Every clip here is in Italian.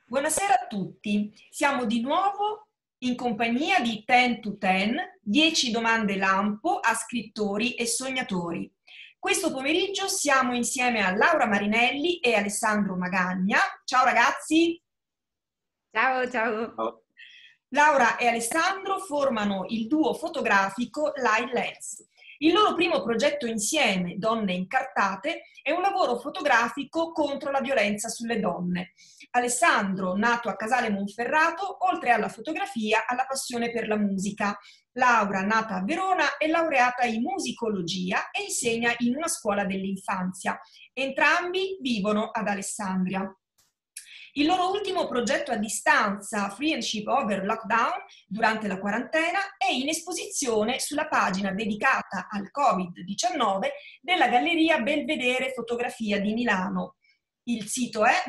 Buonasera a tutti, siamo di nuovo in compagnia di 10 to 10, 10 domande lampo a scrittori e sognatori. Questo pomeriggio siamo insieme a Laura Marinelli e Alessandro Magagna. Ciao ragazzi! Ciao, ciao! Oh. Laura e Alessandro formano il duo fotografico Line Lens. Il loro primo progetto insieme, Donne Incartate, è un lavoro fotografico contro la violenza sulle donne. Alessandro, nato a Casale Monferrato, oltre alla fotografia ha la passione per la musica. Laura, nata a Verona, è laureata in musicologia e insegna in una scuola dell'infanzia. Entrambi vivono ad Alessandria. Il loro ultimo progetto a distanza, Friendship Over Lockdown, durante la quarantena, è in esposizione sulla pagina dedicata al Covid-19 della Galleria Belvedere Fotografia di Milano. Il sito è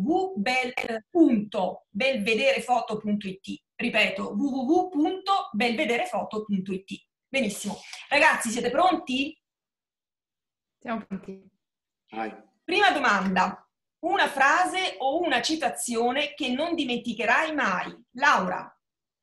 www.belvederefoto.it. Ripeto, www.belvederefoto.it. Benissimo. Ragazzi, siete pronti? Siamo pronti. Vai. Prima domanda. Una frase o una citazione che non dimenticherai mai. Laura.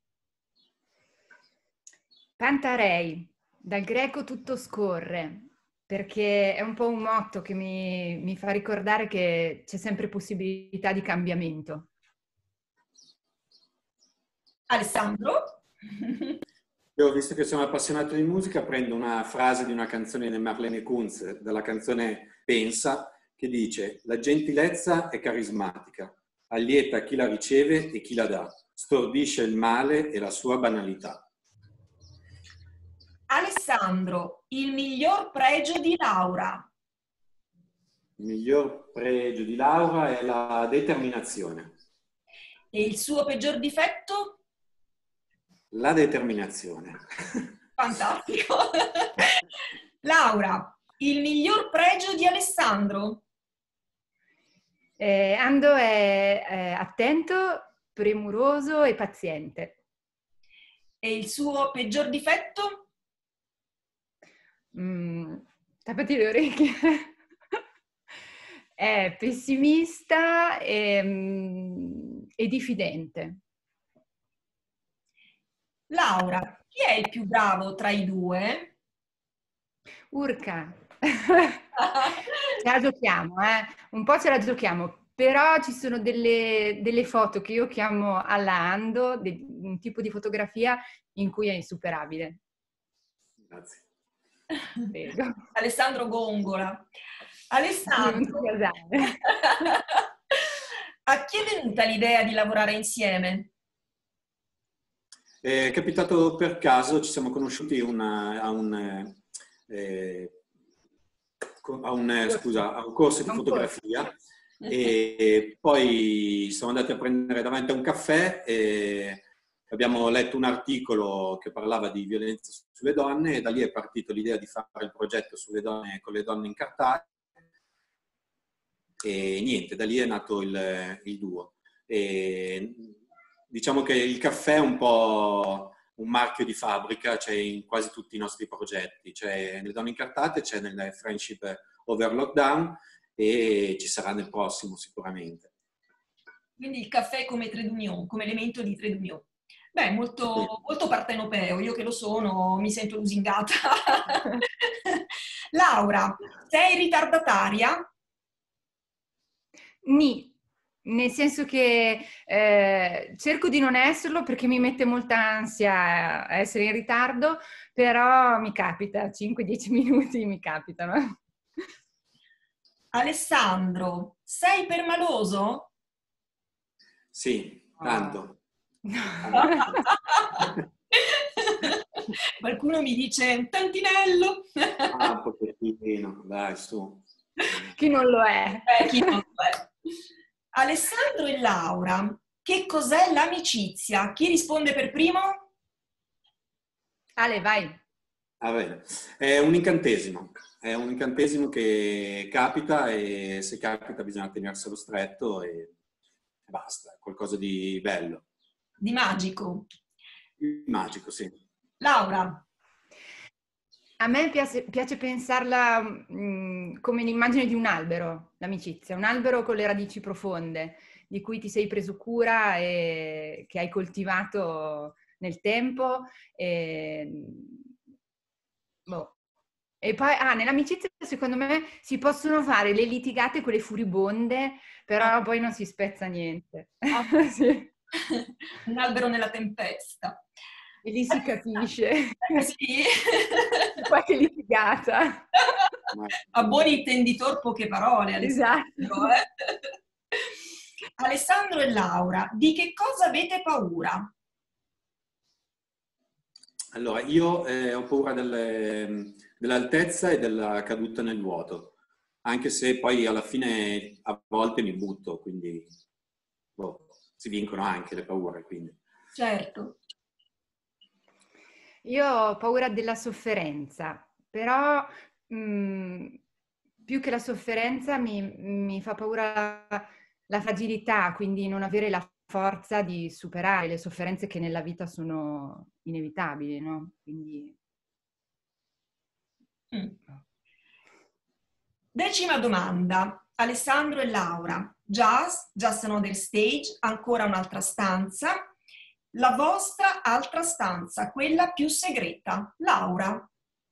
Pantarei, dal greco tutto scorre, perché è un po' un motto che mi fa ricordare che c'è sempre possibilità di cambiamento. Alessandro? Io, visto che sono appassionato di musica, prendo una frase di una canzone di Marlene Kunz, della canzone Pensa, che dice: la gentilezza è carismatica, allieta chi la riceve e chi la dà, stordisce il male e la sua banalità. Alessandro, il miglior pregio di Laura. Il miglior pregio di Laura è la determinazione. E il suo peggior difetto? La determinazione. Fantastico. Laura, il miglior pregio di Alessandro? Ando è attento, premuroso e paziente. E il suo peggior difetto? Tappati le orecchie. È pessimista e diffidente. Laura, chi è il più bravo tra i due? Urca. Ce la giochiamo, un po' ce la giochiamo, però ci sono delle foto che io chiamo alla Ando, un tipo di fotografia in cui è insuperabile. Grazie. Prego. Alessandro Gongola. Alessandro, a chi è venuta l'idea di lavorare insieme? È capitato per caso, ci siamo conosciuti a un corso di fotografia e poi siamo andati a prendere davanti a un caffè e abbiamo letto un articolo che parlava di violenza sulle donne e da lì è partita l'idea di fare il progetto sulle donne, con le donne incartate e niente, da lì è nato il duo. E diciamo che il caffè è un po' un marchio di fabbrica, c'è in quasi tutti i nostri progetti, c'è nelle donne incartate, c'è nelle Friendship Over Lockdown e ci sarà nel prossimo sicuramente. Quindi il caffè come trade union, come elemento di trade union. Beh, molto, molto partenopeo, io che lo sono mi sento lusingata. Laura, sei ritardataria? Nì, nel senso che cerco di non esserlo perché mi mette molta ansia a essere in ritardo, però mi capita, 5-10 minuti mi capitano. Alessandro, sei permaloso? Sì, tanto. Qualcuno mi dice un tantinello. Ah, un pochettino, dai, su. Chi non lo è? Chi non lo è. Alessandro e Laura, che cos'è l'amicizia? Chi risponde per primo? Ale, vai. Ah, bene. È un incantesimo che capita e se capita bisogna tenerselo stretto e basta, è qualcosa di bello. Di magico. Magico, sì. Laura. A me piace pensarla come l'immagine di un albero, l'amicizia, un albero con le radici profonde, di cui ti sei preso cura e che hai coltivato nel tempo. Boh. E poi, nell'amicizia secondo me si possono fare le litigate, quelle furibonde, però poi non si spezza niente. Sì. Un albero nella tempesta. E lì si capisce. Sì. Qualche litigata. A buoni intenditor poche parole, Alessandro. Esatto. Alessandro e Laura, di che cosa avete paura? Allora, io ho paura dell'altezza e della caduta nel vuoto, anche se poi alla fine a volte mi butto, quindi si vincono anche le paure. Quindi. Certo. Io ho paura della sofferenza, però più che la sofferenza mi fa paura la fragilità, quindi non avere la forza di superare le sofferenze che nella vita sono inevitabili, no? Quindi... Decima domanda. Alessandro e Laura. Jazz, Just Another Stage, ancora un'altra stanza. La vostra altra stanza, quella più segreta. Laura.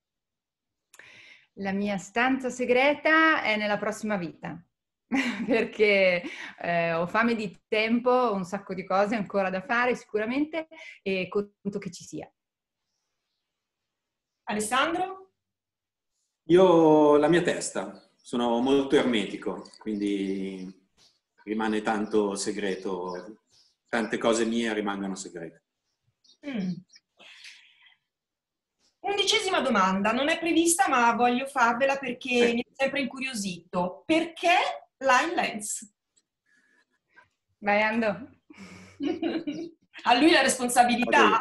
La mia stanza segreta è nella prossima vita, perché ho fame di tempo, ho un sacco di cose ancora da fare sicuramente e conto che ci sia. Alessandro? Io la mia testa, sono molto ermetico, quindi rimane tanto segreto, tante cose mie rimangono segrete. 11ª domanda, non è prevista ma voglio farvela perché mi è sempre incuriosito. Perché Line Lens? Vai, Ando. A lui la responsabilità.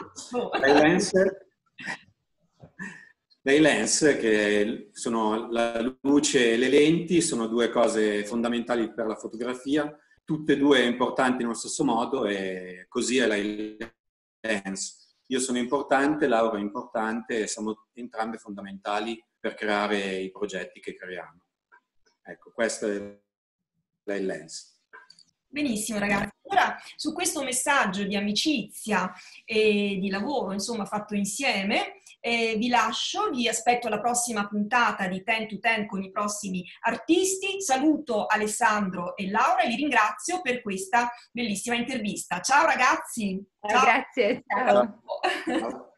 Dai lens, che sono la luce e le lenti, sono due cose fondamentali per la fotografia, tutte e due importanti nello stesso modo e così è la lens. Io sono importante, Laura è importante e siamo entrambe fondamentali per creare i progetti che creiamo. Ecco, questo è la lens. Benissimo ragazzi, ora su questo messaggio di amicizia e di lavoro, insomma, fatto insieme, vi lascio, vi aspetto alla prossima puntata di Ten to Ten con i prossimi artisti. Saluto Alessandro e Laura e li ringrazio per questa bellissima intervista. Ciao ragazzi! Ciao. Grazie, ciao! Ciao.